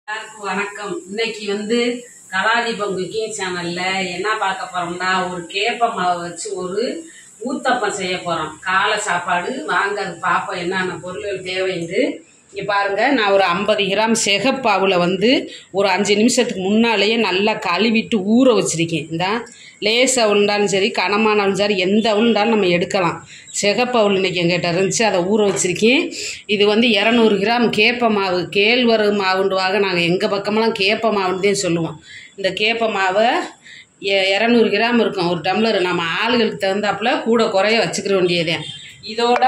எல்லாருக்கும் வணக்கம். இன்னைக்கு கலாதீபம் குக்கிங் சேனல்ல என்ன பார்க்க போறோம்னா, ஒரு கேப்ப மாவை வச்சு ஒரு ஊத்தப்பம் செய்ய போறோம். காலை சாப்பாடு. வாங்க அது பார்ப்போம் என்னென்ன பொருள்கள் தேவைன்னு. இங்கே பாருங்க, நான் ஒரு 50 கிராம் சிகப்பாவில் ஒரு 5 நிமிஷத்துக்கு முன்னாலேயே நல்லா கழுவிட்டு ஊற வச்சிருக்கேன். இந்த லேஸ் அவுளுண்டாலும் சரி, கனமானாலும் சரி, எந்த அவுளுண்டாலும் நம்ம எடுக்கலாம். சிகப்பு அவுள் இன்றைக்கி எங்கிட்ட இருந்துச்சு, அதை ஊற வச்சுருக்கேன். இது 200 கிராம் கேப்ப மாவு. கேழ்வரகு மாவுண்டுவாக நாங்கள் எங்கள் பக்கமெல்லாம் கேப்ப மாவுன்னு தான் சொல்லுவோம். இந்த கேப்ப மாவை 200 கிராம் இருக்கும் ஒரு டம்ளர். நம்ம ஆளுகளுக்கு தகுந்தாப்புல கூட குறைய வச்சுக்கிற வேண்டியதே. இதோட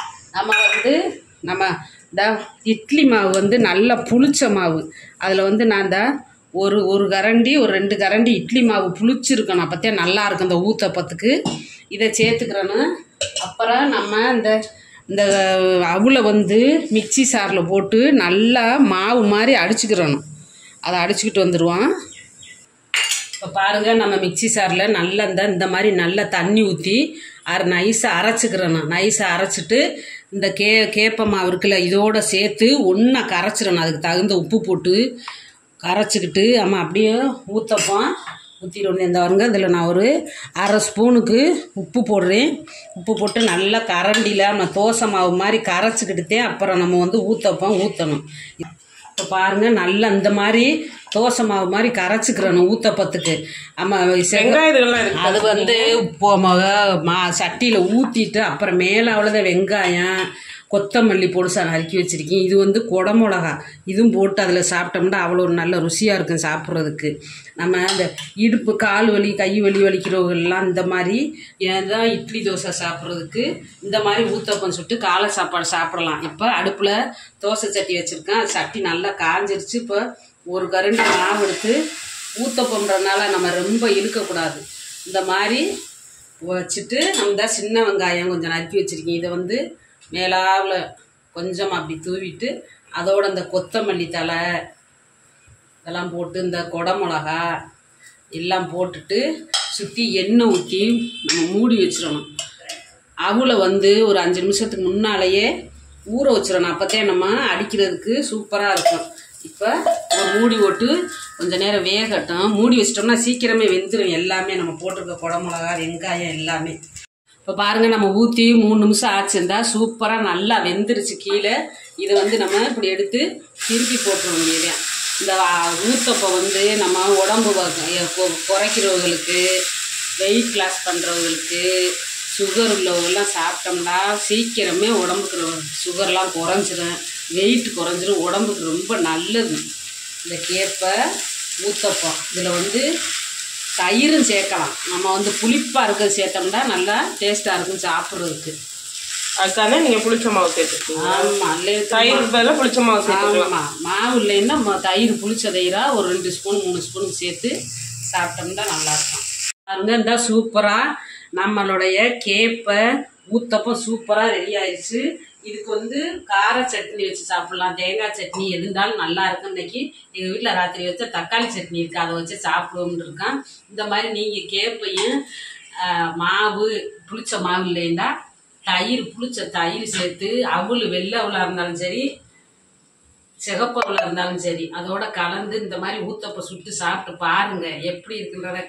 நம்ம இட்லி மாவு நல்லா புளிச்ச மாவு. அதில் நான் ஒரு கரண்டி ஒரு 2 கரண்டி இட்லி மாவு புளிச்சிருக்கணும். அப்போத்தே நல்லா இருக்கும் இந்த ஊத்தப்பத்துக்கு. இதை சேர்த்துக்கிறேன்னு. அப்புறம் நம்ம இந்த அவளை மிக்சி சாரில் போட்டு நல்லா மாவு மாதிரி அடிச்சுக்கிறணும். அதை அடிச்சுக்கிட்டு வந்துடுவோம். இப்போ பாருங்கள், நம்ம மிக்சி சாரில் நல்லா இந்த மாதிரி நல்லா தண்ணி ஊற்றி நைஸாக அரைச்சிக்கிறணும். நைஸாக அரைச்சிட்டு இந்த கேப்ப மாவு இருக்குல்ல, இதோடு சேர்த்து ஒன்றா கரைச்சிடணும். அதுக்கு தகுந்த உப்பு போட்டு கரைச்சிக்கிட்டு அப்படியே ஊற்றப்போம். ஊற்றிட்டு இந்த வருங்க, இதில் நான் ஒரு அரை ஸ்பூனுக்கு உப்பு போடுறேன். உப்பு போட்டு நல்லா கரண்டியில் நம்ம தோசை மாவு மாதிரி கரைச்சிக்கிட்டுதே அப்புறம் நம்ம ஊற்றப்போம் ஊற்றணும். இப்போ பாருங்கள், நல்லா இந்த மாதிரி தோசை மாவு மாதிரி கரைச்சிக்கிறணும் ஊத்தப்பத்துக்கு. அது சட்டியில் ஊற்றிட்டு அப்புறம் மேலே அவ்வளோதான் வெங்காயம், கொத்தமல்லி பொடிசா நறுக்கி வச்சுருக்கேன். இது குடமிளகா. இதுவும் போட்டு அதில் சாப்பிட்டோம்னா அவ்வளோ ஒரு நல்ல ருசியாக இருக்கும் சாப்பிட்றதுக்கு. நம்ம இந்த இடுப்பு கால் வலி கை வலிக்கிறவங்கெல்லாம் இந்த மாதிரி தான் இட்லி தோசை சாப்பிட்றதுக்கு இந்த மாதிரி ஊத்தப்பம் சுட்டு காலை சாப்பாடு சாப்பிடலாம். இப்போ அடுப்பில் தோசை சட்டி வச்சுருக்கேன். அது சட்டி நல்லா காஞ்சிருச்சு. இப்போ ஒரு கரண்டி மாவு எடுத்து ஊத்தப்பம்ன்றதுனால நம்ம ரொம்ப இழுக்கக்கூடாது. இந்த மாதிரி வச்சுட்டு நம்ம சின்ன வெங்காயம் கொஞ்சம் நறுக்கி வச்சுருக்கேன். இதை மேலாவில் கொஞ்சம் அப்படி தூவிட்டு அதோட இந்த கொத்தமல்லி தழை இதெல்லாம் போட்டு இந்த குடமிளகா எல்லாம் போட்டுட்டு சுற்றி எண்ணெய் ஊற்றி நம்ம மூடி வச்சிடணும். அவளை ஒரு 5 நிமிஷத்துக்கு முன்னாலேயே ஊற வச்சிடணும். அப்போத்தே நம்ம அடிக்கிறதுக்கு சூப்பராக இருக்கும். இப்போ ஒரு மூடி போட்டு கொஞ்சம் நேரம் வேகட்டும். மூடி வச்சிட்டோம்னா சீக்கிரமே வெந்துடும். எல்லாமே நம்ம போட்டிருக்க குடமிளகா வெங்காயம் எல்லாமே. இப்போ பாருங்கள், நம்ம ஊற்றி 3 நிமிஷம் ஆச்சுருந்தா சூப்பராக நல்லா வெந்துருச்சு கீழே. இதை நம்ம இப்படி எடுத்து திருப்பி போட்டுற வேண்டியது. இந்த ஊத்தப்பம் நம்ம உடம்பு குறைக்கிறவங்களுக்கு, வெயிட் லாஸ் பண்ணுறவங்களுக்கு, சுகர் உள்ளவங்கெல்லாம் சாப்பிட்டோம்னா சீக்கிரமே உடம்புக்கு சுகர்லாம் குறைஞ்சிரும், வெயிட் குறைஞ்சிரும், உடம்புக்கு ரொம்ப நல்லது இந்த கேப்பை ஊத்தப்பம். இதில் தயிரும் சேர்க்கலாம். நம்ம புளிப்பாக இருக்கிறது சேர்த்தோம்னா நல்லா டேஸ்ட்டாக இருக்கும் சாப்பிட்றதுக்கு. அதுக்காக நீங்கள் புளிச்ச மாவு சேர்த்துக்கோங்க. ஆமாம், இல்லை தயிர் பதிலாக புளிச்ச மாவு சேர்த்துக்கலாம். ஆமாம், மாவு இல்லைன்னா தயிர் புளிச்ச தயிராக ஒரு 2 ஸ்பூன் 3 ஸ்பூன் சேர்த்து சாப்பிட்டோம்னா நல்லாயிருக்கும். பாருங்க, இந்த சூப்பராக நம்மளுடைய கேப்பை ஊத்தப்பம் சூப்பராக ரெடி ஆயிடுச்சு. இதுக்கு கார சட்னி வச்சு சாப்பிட்லாம், தேங்காய் சட்னி எது இருந்தாலும் நல்லா இருக்கும். இன்னைக்கு எங்கள் வீட்டில் ராத்திரி வச்ச தக்காளி சட்னி இருக்குது, அதை வச்சு சாப்பிடுவோம்னு இருக்கான். இந்த மாதிரி நீங்கள் கேப்பையும் மாவு புளிச்ச மாவு இல்லைன்னா புளிச்ச தயிர் சேர்த்து அவள் வெள்ளை அவளாக இருந்தாலும் சரி, சிகப்பு அவளாக இருந்தாலும் சரி, அதோட கலந்து இந்த மாதிரி ஊத்தப்ப சுட்டு சாப்பிட்டு பாருங்க. எப்படி இருக்குன்றத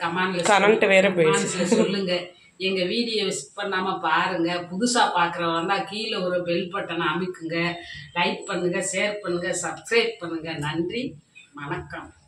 கமெண்ட்ல சொல்லுங்க. எங்கள் வீடியோ மிஸ் பண்ணாமல் பாருங்கள். புதுசாக பார்க்குறவங்க கீழே ஒரு பெல் பட்டனை அமைக்குங்க. லைக் பண்ணுங்கள், ஷேர் பண்ணுங்கள், சப்ஸ்கிரைப் பண்ணுங்கள். நன்றி, வணக்கம்.